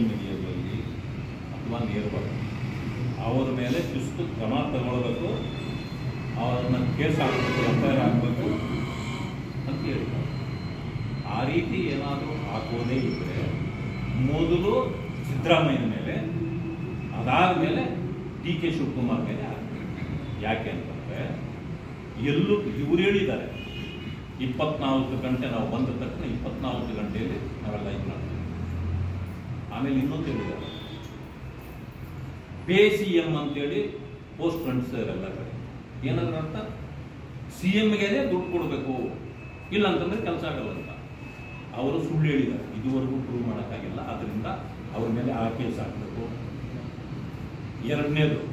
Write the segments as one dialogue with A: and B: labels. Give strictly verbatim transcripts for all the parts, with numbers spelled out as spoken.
A: Social ಮೀಡಿಯಾದಲ್ಲಿ ಅಥವಾ ನೇರವಾಗಿ ಅವರ ಮೇಲೆ ಶಿಸ್ತು ಕ್ರಮ ತಗೊಳ್ಬೇಕು, ಅವ್ರನ್ನ ಕೇಸ್ ಹಾಕಬೇಕು, ಎಫ್ ಐ ಆರ್ ಆಗಬೇಕು ಅಂತ ಹೇಳಿದ್ದಾರೆ. ಆ ರೀತಿ ಏನಾದರೂ ಹಾಕೋದೇ ಇದ್ದರೆ ಮೊದಲು ಸಿದ್ದರಾಮಯ್ಯನ ಮೇಲೆ, ಅದಾದ ಮೇಲೆ ಡಿ ಕೆ ಶಿವಕುಮಾರ್ ಮೇಲೆ ಹಾಕಬೇಕು. ಯಾಕೆ ಅಂತಂದರೆ ಎಲ್ಲೂ ಇವರು ಹೇಳಿದ್ದಾರೆ ಇಪ್ಪತ್ನಾಲ್ಕು ಗಂಟೆ ನಾವು ಬಂದ ತಕ್ಷಣ ಇಪ್ಪತ್ನಾಲ್ಕು ಗಂಟೆಯಲ್ಲಿ ನಾವೆಲ್ಲ ಇದು ಮಾಡ್ತೀವಿ. ಆಮೇಲೆ ಇನ್ನೊಂದು ಹೇಳಿದ್ದಾರೆ ಪೇ ಸಿ ಎಂ ಅಂತೇಳಿ ಪೋಸ್ಟ್ ಫ್ರೆಂಡ್ಸ್ ಎಲ್ಲ ಕಡೆ ಏನಾದ್ರೂ ಅಂತ ಸಿ ಎಂಗೆನೆ ದುಡ್ಡು ಕೊಡಬೇಕು, ಇಲ್ಲ ಅಂತಂದ್ರೆ ಕೆಲಸ ಆಗಲ್ಲ ಅಂತ ಅವರು ಸುಳ್ಳು ಹೇಳಿದ್ದಾರೆ. ಇದುವರೆಗೂ ಪ್ರೂವ್ ಮಾಡೋಕ್ಕಾಗಿಲ್ಲ, ಅದರಿಂದ ಅವ್ರ ಮೇಲೆ ಆ ಕೇಸ್ ಹಾಕಬೇಕು. ಎರಡನೇದು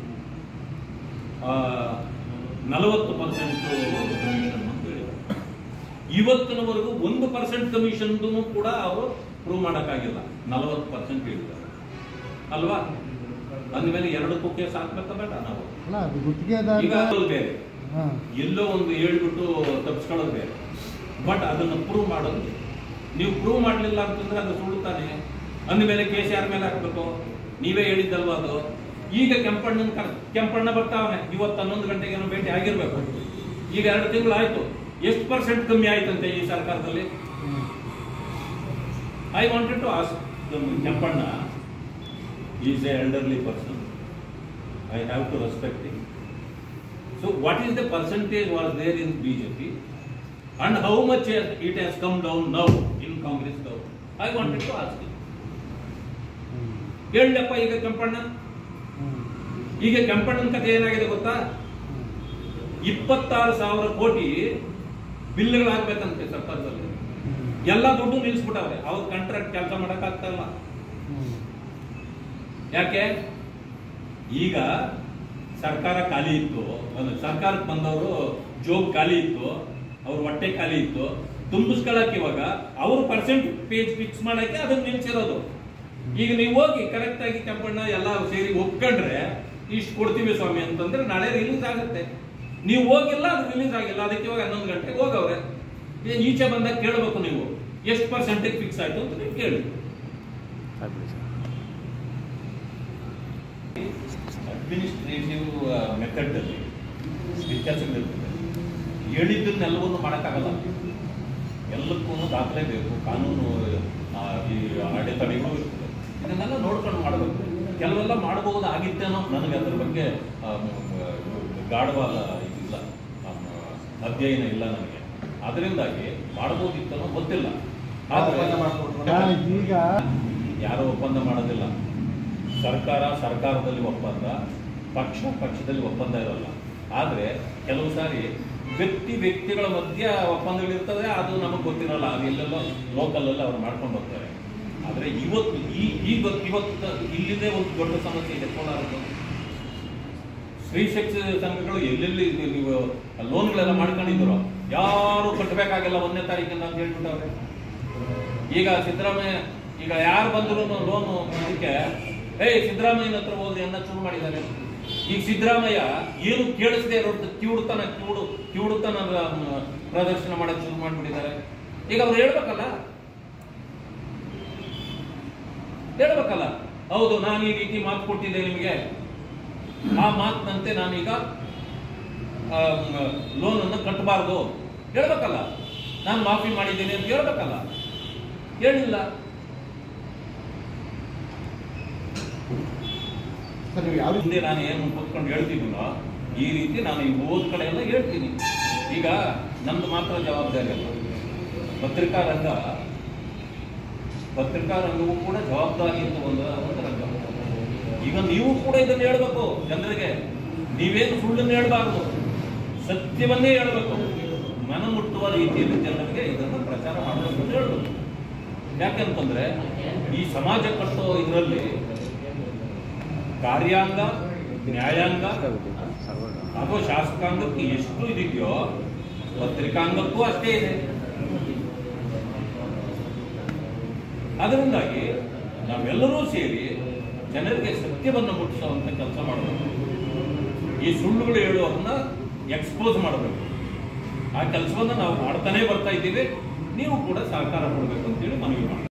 A: ನಲವತ್ತು ಪರ್ಸೆಂಟ್ ಕಮಿಷನ್ ಅಂತ ಹೇಳಿದ್ದಾರೆ. ಇವತ್ತಿನವರೆಗೂ ಒಂದು ಪರ್ಸೆಂಟ್ ಕಮಿಷನ್ದು ಕೂಡ ಅವರು ಪ್ರೂವ್ ಮಾಡೋಕ್ಕಾಗಿಲ್ಲ, ನಲವತ್ತು ಪರ್ಸೆಂಟ್ ಹೇಳಿದ್ದಾರೆ ಅಲ್ವಾ? ಅಂದಮೇಲೆ ಎರಡಕ್ಕೂ ಕೇಸ್ ಹಾಕ್ಬೇಕಾ ಬೇಡ? ನಾವು ಈಗ ಬೇರೆ ಎಲ್ಲೋ ಒಂದು ಹೇಳ್ಬಿಟ್ಟು ತಪ್ಪಿಸ್ಕೊಳ್ಳೋದು ಬೇರೆ, ಬಟ್ ಅದನ್ನು ಪ್ರೂವ್ ಮಾಡೋದು. ನೀವು ಪ್ರೂವ್ ಮಾಡಲಿಲ್ಲ ಅಂತಂದ್ರೆ ಅದು ಸುಳ್ಳು ತಾನೆ. ಅಂದಮೇಲೆ ಕೇಸ್ ಯಾರ ಮೇಲೆ ಹಾಕ್ಬೇಕು? ನೀವೇ ಹೇಳಿದ್ದಲ್ವ ಅದು. ಈಗ ಕೆಂಪಣ್ಣನ ಕರ್ ಕೆಂಪಣ್ಣ ಬರ್ತಾವನೆ, ಇವತ್ತು ಹನ್ನೊಂದು ಗಂಟೆಗೆ ಏನೋ ಭೇಟಿ ಆಗಿರ್ಬೇಕು. ಈಗ ಎರಡು ತಿಂಗಳು ಆಯ್ತು, ಎಷ್ಟು ಪರ್ಸೆಂಟ್ ಕಮ್ಮಿ ಆಯ್ತಂತೆ ಈ ಸರ್ಕಾರದಲ್ಲಿ? I wanted to ask Kempanna, is a elderly person, I have to respect him. So what is the percentage was there in BJP and how much it has come down now in Congress government? I wanted to ask him. ಹೇಳಪ್ಪ ಈಗ ಕೆಂಪಣ್ಣ, ಈಗ ಕೆಂಪಣ್ಣನ ಕಥೆ ಏನಾಗಿದೆ ಗೊತ್ತಾ? ಇಪ್ಪತ್ತಾರು ಸಾವಿರ ಕೋಟಿ ಬಿಲ್ಗಳಾಗಬೇಕಂತೆ ಸರ್ಕಾರದಲ್ಲಿ, ಎಲ್ಲ ದುಡ್ಡು ನಿಲ್ಲಿಸ್ಬಿಟ್ಟವ್ರೆ. ಅವ್ರ ಕಾಂಟ್ರಾಕ್ಟ್ ಕೆಲಸ ಮಾಡಕ್ ಆಗ್ತಾ ಇಲ್ಲ. ಯಾಕೆ? ಈಗ ಸರ್ಕಾರ ಖಾಲಿ ಇತ್ತು, ಸರ್ಕಾರಕ್ಕೆ ಬಂದವರು ಜೋಬ್ ಖಾಲಿ ಇತ್ತು, ಅವ್ರ ಹೊಟ್ಟೆ ಖಾಲಿ ಇತ್ತು, ತುಂಬಿಸ್ಕೊಳಕ್ಕೆ ಇವಾಗ ಅವರು ಪರ್ಸೆಂಟ್ ಪೇಜ್ ಫಿಕ್ಸ್ ಮಾಡಕ್ಕೆ ಅದನ್ನ ನಿಲ್ಸಿರೋದು. ಈಗ ನೀವು ಹೋಗಿ ಕರೆಕ್ಟ್ ಆಗಿ ಕೆಂಪಣ್ಣ ಎಲ್ಲ ಸೇರಿ ಒಪ್ಕೊಂಡ್ರೆ ಇಷ್ಟು ಕೊಡ್ತೀವಿ ಸ್ವಾಮಿ ಅಂತಂದ್ರೆ ನಾಳೆ ರಿಲೀಸ್ ಆಗುತ್ತೆ. ನೀವು ಹೋಗಿಲ್ಲ, ಅದು ರಿಲೀಸ್ ಆಗಿಲ್ಲ, ಅದಕ್ಕೆ ಇವಾಗ ಹನ್ನೊಂದು ಗಂಟೆಗೆ ಹೋಗವ್ರೆ. ಈಚೆ ಬಂದಾಗ ಕೇಳಬೇಕು ನೀವು ಎಷ್ಟು ಪರ್ಸೆಂಟೇಜ್ ಫಿಕ್ಸ್ ಆಯ್ತು ಅಂತ ನೀವು ಕೇಳಿ. ಅಡ್ಮಿನಿಸ್ಟ್ರೇಟಿವ್ ಮೆಥಡ್ ಅಲ್ಲಿ ವ್ಯತ್ಯಾಸಗಳಿರ್ತದೆ. ಹೇಳಿದ್ದನ್ನೆಲ್ಲವನ್ನು ಮಾಡೋಕ್ಕಾಗಲ್ಲ, ಎಲ್ಲಕ್ಕೂ ದಾಖಲೆ ಬೇಕು, ಕಾನೂನು ಈ ಅಡೆತಡೆಗಳು ಇರ್ತದೆ. ಇದನ್ನೆಲ್ಲ ನೋಡ್ಕೊಂಡು ಮಾಡಬೇಕು. ಕೆಲವೆಲ್ಲ ಮಾಡಬಹುದು ಆಗಿತ್ತೇನೋ, ನನಗೆ ಅದ್ರ ಬಗ್ಗೆ ಗಾಢವಾದ ಇದಿಲ್ಲ, ಅಧ್ಯಯನ ಇಲ್ಲ ನನಗೆ. ಅದರಿಂದಾಗಿ ಮಾಡಬಹುದಿತ್ತನೋ ಗೊತ್ತಿಲ್ಲ.
B: ಈಗ
A: ಯಾರೋ ಒಪ್ಪಂದ ಮಾಡೋದಿಲ್ಲ. ಸರ್ಕಾರ ಸರ್ಕಾರದಲ್ಲಿ ಒಪ್ಪಂದ, ಪಕ್ಷ ಪಕ್ಷದಲ್ಲಿ ಒಪ್ಪಂದ ಇರಲ್ಲ. ಆದರೆ ಕೆಲವು ಸಾರಿ ವ್ಯಕ್ತಿ ವ್ಯಕ್ತಿಗಳ ಮಧ್ಯ ಒಪ್ಪಂದಗಳಿರ್ತದೆ, ಅದು ನಮಗೆ ಗೊತ್ತಿರಲ್ಲ. ಅದು ಎಲ್ಲೆಲ್ಲೋ ಲೋಕಲಲ್ಲಿ ಅವ್ರು ಮಾಡ್ಕೊಂಡು ಹೋಗ್ತಾರೆ. ಆದರೆ ಇವತ್ತು ಈ ಇವತ್ತು ಇವತ್ತು ಇಲ್ಲಿದೆ ಒಂದು ದೊಡ್ಡ ಸಮಸ್ಯೆ ಇದೆ ಕೋಲಾರದ್ದು. ಸ್ತ್ರೀ ಶಕ್ತಿ ಸಂಘಗಳು ಎಲ್ಲೆಲ್ಲಿ ನೀವು ಲೋನ್ಗಳೆಲ್ಲ ಮಾಡ್ಕೊಂಡಿದ್ರು, ಯಾರು ಕಟ್ಟಬೇಕಾಗಿಲ್ಲ ಒಂದನೇ ತಾರೀಕಿಂದ ಅಂತ ಹೇಳ್ಬಿಟ್ಟವ್ರೆ. ಈಗ ಸಿದ್ದರಾಮಯ್ಯ ಈಗ ಯಾರು ಬಂದ್ರು ಲೋನು ಇದಕ್ಕೆ ಏಯ್ ಸಿದ್ದರಾಮಯ್ಯನ ಹತ್ರ ಹೋಗಿ ಅನ್ನ ಶುರು ಮಾಡಿದ್ದಾರೆ. ಈಗ ಸಿದ್ದರಾಮಯ್ಯ ಏನು ಕೇಳಿಸದೆ ಇರೋದು ಕಿವುಡುತನ ಕಿವುಡು ಕಿವುಡುತನ ಪ್ರದರ್ಶನ ಮಾಡಕ್ಕೆ ಶುರು ಮಾಡಿಬಿಟ್ಟಿದ್ದಾರೆ. ಈಗ ಅವ್ರು ಹೇಳ್ಬೇಕಲ್ಲ ಹೇಳ್ಬೇಕಲ್ಲ ಹೌದು ನಾನು ಈ ರೀತಿ ಮಾತು ಕೊಟ್ಟಿದ್ದೆ ನಿಮಗೆ, ಆ ಮಾತಿನಂತೆ ನಾನೀಗ ಲೋನನ್ನು ಕಟ್ಟಬಾರ್ದು ಹೇಳ್ಬೇಕಲ್ಲ, ನಾನು ಮಾಫಿ ಮಾಡಿದ್ದೇನೆ ಅಂತ ಹೇಳ್ಬೇಕಲ್ಲ. ಹೇಳಿಲ್ಲ. ಹಿಂದೆ ನಾನು ಏನು ಕೂತ್ಕೊಂಡು ಹೇಳ್ತೀನೋ ಈ ರೀತಿ ನಾನು ಈ ಓದ್ ಕಡೆ ಎಲ್ಲ ಹೇಳ್ತೀನಿ. ಈಗ ನಮ್ದು ಮಾತ್ರ ಜವಾಬ್ದಾರಿ ಅಲ್ಲ, ಪತ್ರಿಕಾ ರಂಗ ಪತ್ರಿಕಾ ರಂಗವೂ ಕೂಡ ಜವಾಬ್ದಾರಿ ಅಂತ ಒಂದು ಒಂದು ರಂಗ. ಈಗ ನೀವು ಕೂಡ ಇದನ್ನು ಹೇಳ್ಬೇಕು ಜನರಿಗೆ. ನೀವೇನು ಸುಳ್ಳನ್ನು ಹೇಳ್ಬಾರ್ದು, ಸತ್ಯವನ್ನೇ ಹೇಳ್ಬೇಕು. ಮನ ಮುಟ್ಟುವ ರೀತಿಯಲ್ಲಿ ಜನರಿಗೆ ಇದನ್ನು ಪ್ರಚಾರ ಮಾಡಬೇಕು ಅಂತ ಹೇಳ್ಬೇಕು. ಯಾಕೆಂತಂದ್ರೆ ಈ ಸಮಾಜ ಕಟ್ಟೋ ಇದರಲ್ಲಿ ಕಾರ್ಯಾಂಗ, ನ್ಯಾಯಾಂಗ ಅಥವಾ ಶಾಸಕಾಂಗಕ್ಕೆ ಎಷ್ಟು ಇದೆಯೋ ಪತ್ರಿಕಾಂಗಕ್ಕೂ ಅಷ್ಟೇ ಇದೆ. ಅದರಿಂದಾಗಿ ನಾವೆಲ್ಲರೂ ಸೇರಿ ಜನರಿಗೆ ಸತ್ಯವನ್ನು ಮುಟ್ಟಿಸುವಂತ ಕೆಲಸ ಮಾಡಬೇಕು. ಈ ಸುಳ್ಳುಗಳು ಹೇಳುವನ್ನ ಎಕ್ಸ್ಪೋಸ್ ಮಾಡಬೇಕು. ಆ ಕೆಲಸವನ್ನು ನಾವು ಮಾಡ್ತಾನೆ ಬರ್ತಾ ಇದ್ದೀವಿ. ನೀವು ಕೂಡ ಸಹಕಾರ ಕೊಡಬೇಕು ಅಂತೇಳಿ ಮನವಿ ಮಾಡ್ತೀವಿ.